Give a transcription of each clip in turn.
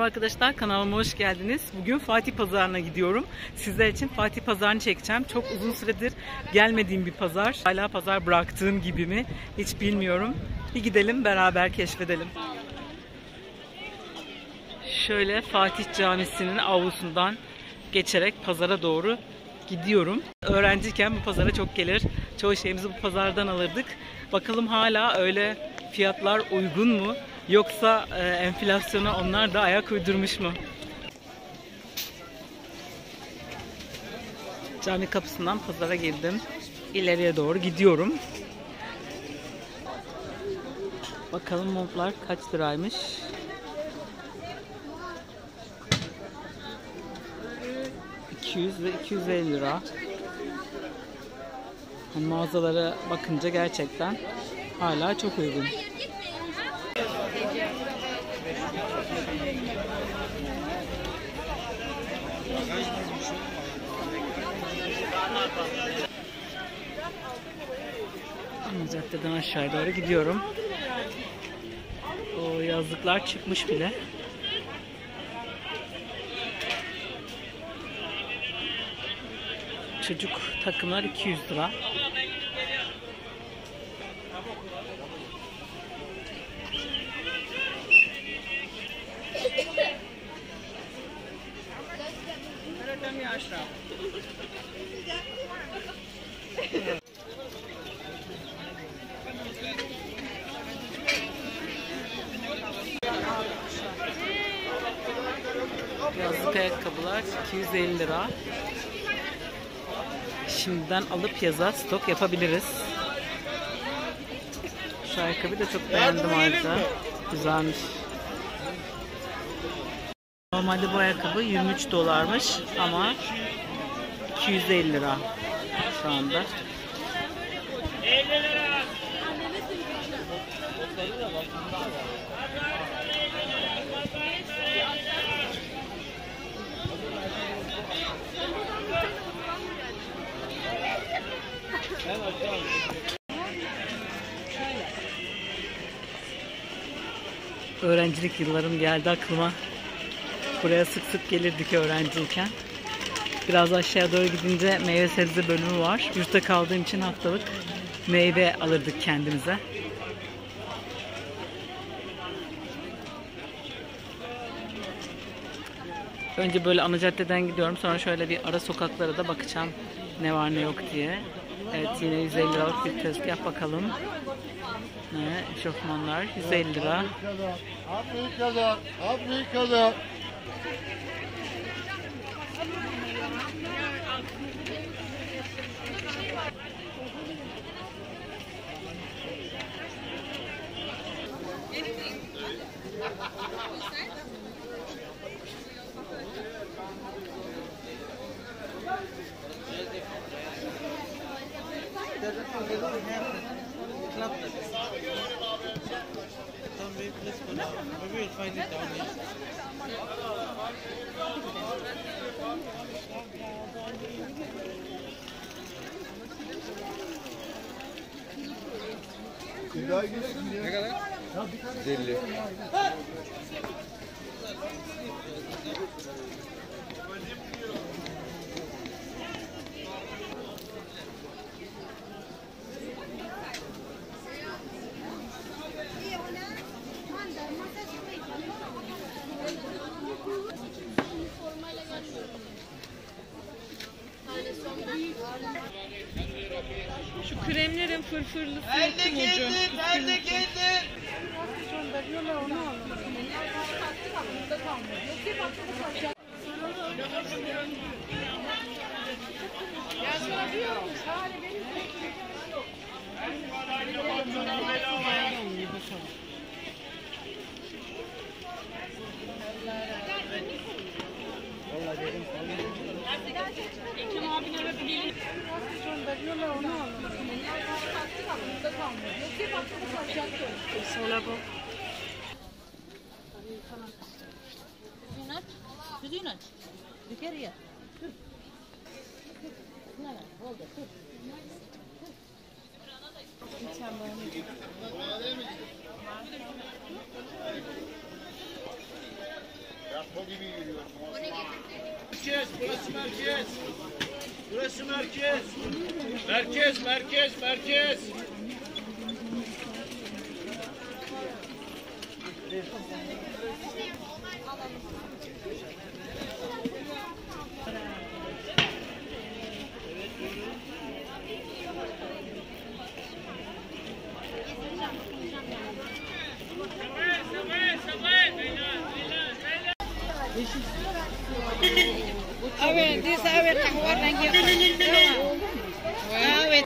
Merhaba arkadaşlar, kanalıma hoş geldiniz. Bugün Fatih Pazarı'na gidiyorum. Sizler için Fatih Pazarı'nı çekeceğim. Çok uzun süredir gelmediğim bir pazar. Hala pazar bıraktığım gibi mi hiç bilmiyorum. Bir gidelim beraber keşfedelim. Şöyle Fatih Camisi'nin avlusundan geçerek pazara doğru gidiyorum. Öğrenciyken bu pazara çok gelir. Çoğu şeyimizi bu pazardan alırdık. Bakalım hala öyle fiyatlar uygun mu? Yoksa enflasyona onlar da ayak uydurmuş mu? Cami kapısından pazara girdim. İleriye doğru gidiyorum. Bakalım montlar kaç liraymış? $200 ve $250. Mağazalara bakınca gerçekten hala çok uygun. Ana caddeden aşağıya doğru gidiyorum. O yazlıklar çıkmış bile. Çocuk takımlar $200. Yazlık ayakkabılar $250. Şimdiden alıp yaza stok yapabiliriz. Şu ayakkabıyı da çok beğendim ayrıca. Güzelmiş. Normalde bu ayakkabı $23'mış ama $250 şu anda. Öğrencilik yıllarım geldi aklıma. Buraya sık sık gelirdik öğrenciyken. Biraz aşağıya doğru gidince meyve sebze bölümü var. Yurtta kaldığım için haftalık meyve alırdık kendimize. Önce böyle ana caddeden gidiyorum. Sonra şöyle bir ara sokaklara da bakacağım ne var ne yok diye. Evet, yine $150 bir tezgah, bakalım. Ne? Eşofmanlar $150. Ne kadar? 150. Şu kremlerin fırfırlısı kim ucu? Nerede geldin? Ekrem abine öpebilir. Sola bu. Güzel. Büker ya. Merkez, burası merkez. Burası merkez. Merkez, merkez, merkez. Awet, di sawet tak warna gitu. Awet.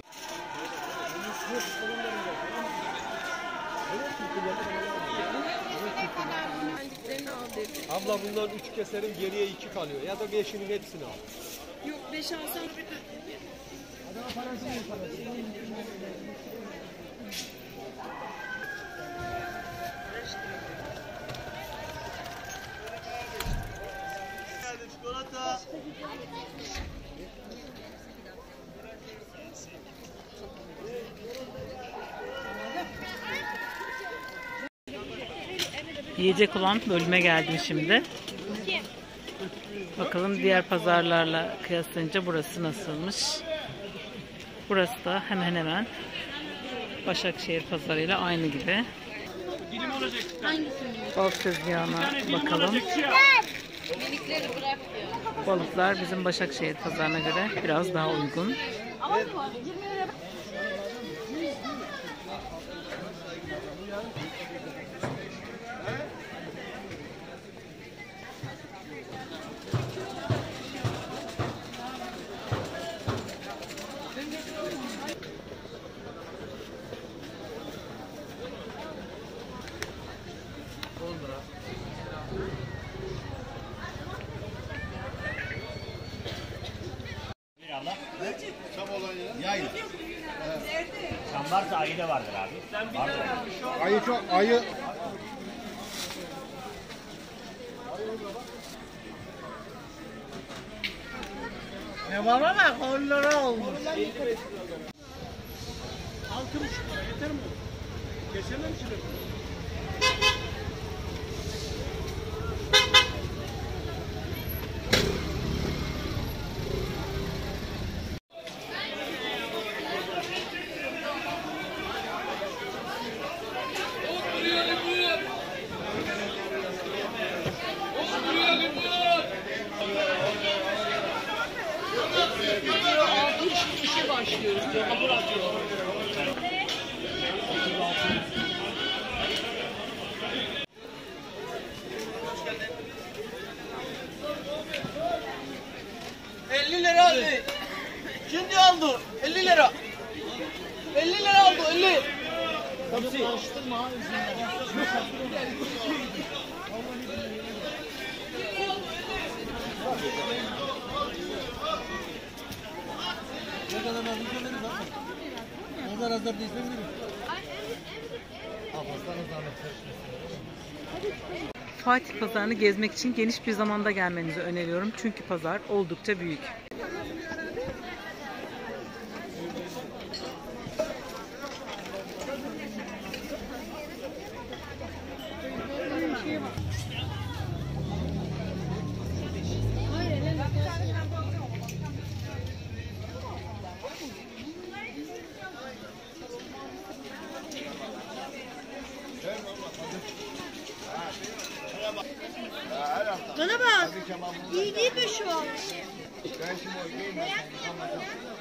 Abla bunlar 3 keserim geriye 2 kalıyor ya da 5'inin hepsini al. Yok 5 alsam. Çikolata. Yiyecek olan bölüme geldim şimdi. Bakalım diğer pazarlarla kıyaslayınca burası nasılmış. Burası da hemen hemen Başakşehir pazarıyla aynı gibi. Balık tezgahına bakalım. Minikleri bırak diyor. Balıklar bizim Başakşehir pazarına göre biraz daha uygun. Çam varsa ayı da vardır abi. Vardır. Ayı çok ayı. Ne var ama kollara olmuş. 6,5 lira yeter mi? Kesemem şimdi. İşe başlıyoruz. Hamur atıyoruz. $50 aldı. Şimdi aldı. 50 lira. 50 lira aldı. 50. Tabii. Açtırma. Ne kadar var? Ne kadar hazır değilsen mi? Fatih Pazarı'nı gezmek için geniş bir zamanda gelmenizi öneriyorum. Çünkü pazar oldukça büyük. Bana bak. İyi değil mi şu an? Ben şimdi o